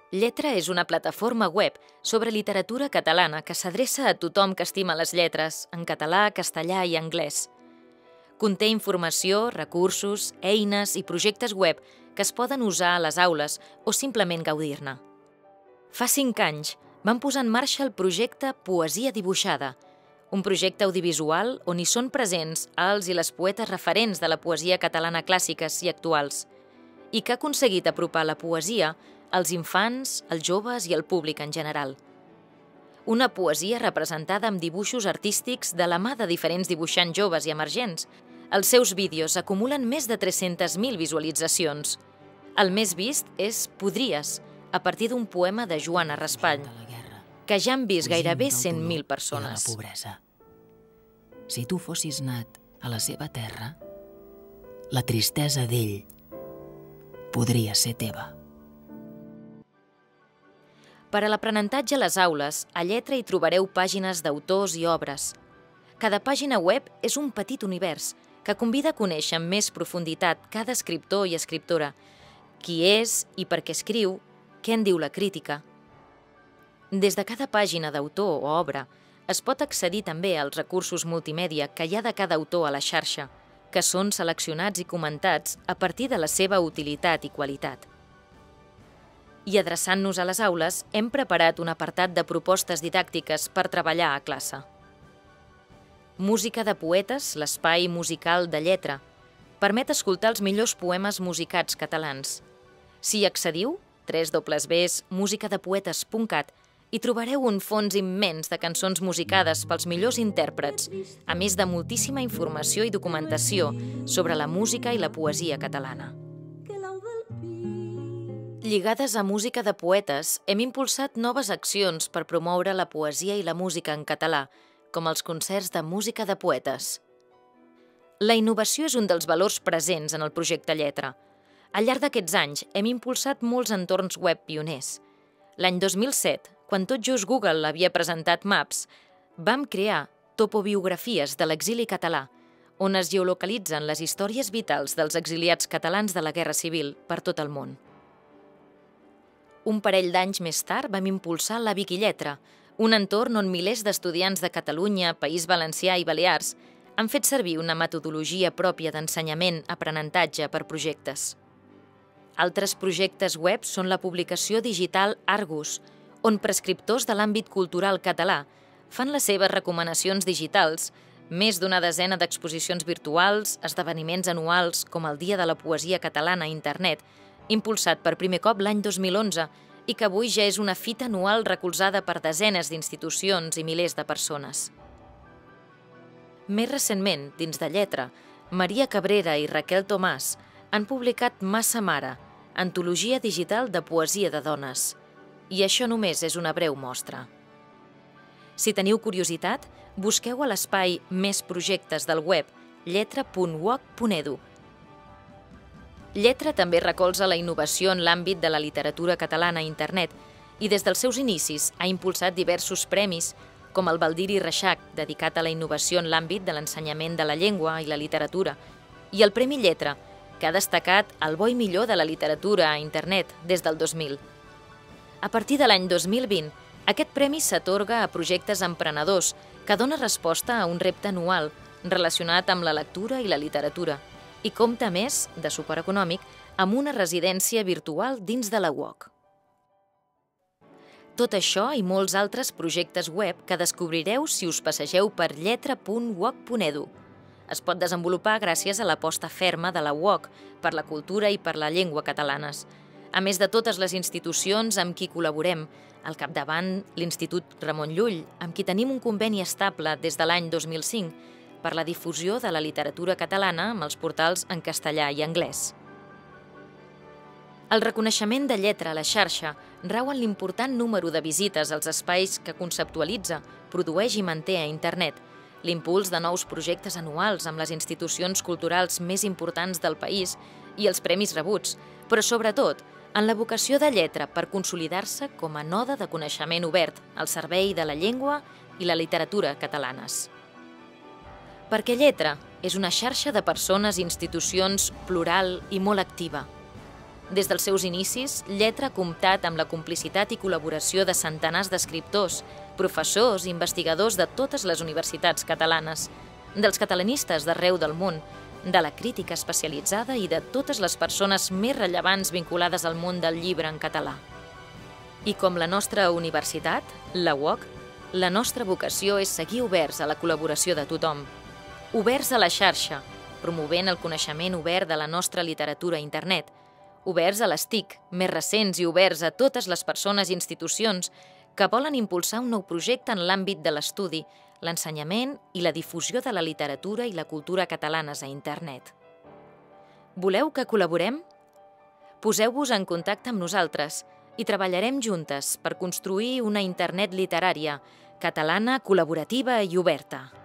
Lletra és una plataforma web sobre literatura catalana que s'adreça a tothom que estima les lletres, en català, castellà i anglès. Conté informació, recursos, eines i projectes web que es poden usar a les aules o simplement gaudir-ne. Fa 5 anys vam posar en marxa el projecte Poesia Dibuixada, un projecte audiovisual on hi són presents els i les poetes referents de la poesia catalana clàssiques i actuals, i que ha aconseguit apropar la poesia als infants, als joves i al públic en general. Una poesia representada amb dibuixos artístics de la mà de diferents dibuixants joves i emergents. Els seus vídeos acumulen més de 300.000 visualitzacions. El més vist és Podries, a partir d'un poema de Joana Raspall, que ja han vist gairebé 100.000 persones. Si tu fossis nat a la seva terra, la tristesa d'ell podria ser teva. Per a l'aprenentatge a les aules, a Lletra hi trobareu pàgines d'autors i obres. Cada pàgina web és un petit univers que convida a conèixer amb més profunditat cada escriptor i escriptora, qui és i per què escriu, què en diu la crítica. Des de cada pàgina d'autor o obra es pot accedir també als recursos multimèdia que hi ha de cada autor a la xarxa, que són seleccionats i comentats a partir de la seva utilitat i qualitat. I adreçant-nos a les aules, hem preparat un apartat de propostes didàctiques per treballar a classe. Música de poetes, l'espai musical de Lletra, permet escoltar els millors poemes musicats catalans. Si hi accediu, www.musicadepoetes.cat, hi trobareu un fons immens de cançons musicades pels millors intèrprets, a més de moltíssima informació i documentació sobre la música i la poesia catalana. Lligades a Música de Poetes, hem impulsat noves accions per promoure la poesia i la música en català, com els concerts de música de poetes. La innovació és un dels valors presents en el projecte Lletra. Al llarg d'aquests anys hem impulsat molts entorns web pioners. L'any 2007, quan tot just Google havia presentat Maps, vam crear topobiografies de l'exili català, on es geolocalitzen les històries vitals dels exiliats catalans de la Guerra Civil per tot el món. Un parell d'anys més tard vam impulsar la Wikilletra, un entorn on milers d'estudiants de Catalunya, País Valencià i Balears han fet servir una metodologia pròpia d'ensenyament-aprenentatge per projectes. Altres projectes web són la publicació digital Argus, on prescriptors de l'àmbit cultural català fan les seves recomanacions digitals, més d'una desena d'exposicions virtuals, esdeveniments anuals com el Dia de la Poesia Catalana a Internet, impulsat per primer cop l'any 2011 i que avui ja és una fita anual recolzada per desenes d'institucions i milers de persones. Més recentment, dins de Lletra, Maria Cabrera i Raquel Tomàs han publicat Massa Mare, antologia digital de poesia de dones. I això només és una breu mostra. Si teniu curiositat, busqueu a l'espai Més projectes del web lletra.uoc.edu. Lletra també recolza la innovació en l'àmbit de la literatura catalana a Internet i des dels seus inicis ha impulsat diversos premis, com el Baldiri Reixac, dedicat a la innovació en l'àmbit de l'ensenyament de la llengua i la literatura, i el Premi Lletra, que ha destacat el bo i millor de la literatura a Internet des del 2000. A partir de l'any 2020, aquest premi s'atorga a projectes emprenedors que dona resposta a un repte anual relacionat amb la lectura i la literatura i compta, a més, de suport econòmic, amb una residència virtual dins de la UOC. Tot això i molts altres projectes web que descobrireu si us passegeu per lletra.uoc.edu. Es pot desenvolupar gràcies a l'aposta ferma de la UOC per la cultura i per la llengua catalanes, a més de totes les institucions amb qui col·laborem, al capdavant l'Institut Ramon Llull, amb qui tenim un conveni estable des de l'any 2005 per la difusió de la literatura catalana amb els portals en castellà i anglès. El reconeixement de Lletra a la xarxa rau en l'important número de visites als espais que conceptualitza, produeix i manté a Internet, l'impuls de nous projectes anuals amb les institucions culturals més importants del país i els premis rebuts, però sobretot en la vocació de Lletra per consolidar-se com a node de coneixement obert al servei de la llengua i la literatura catalanes. Perquè Lletra és una xarxa de persones i institucions plural i molt activa. Des dels seus inicis, Lletra ha comptat amb la complicitat i col·laboració de centenars d'escriptors, professors i investigadors de totes les universitats catalanes, dels catalanistes d'arreu del món, de la crítica especialitzada i de totes les persones més rellevants vinculades al món del llibre en català. I com la nostra universitat, la UOC, la nostra vocació és seguir oberts a la col·laboració de tothom, oberts a la xarxa, promovent el coneixement obert de la nostra literatura a internet, oberts a les TIC, més recents i oberts a totes les persones i institucions que volen impulsar un nou projecte en l'àmbit de l'estudi, l'ensenyament i la difusió de la literatura i la cultura catalanes a internet. Voleu que col·laborem? Poseu-vos en contacte amb nosaltres i treballarem juntes per construir una internet literària, catalana, col·laborativa i oberta.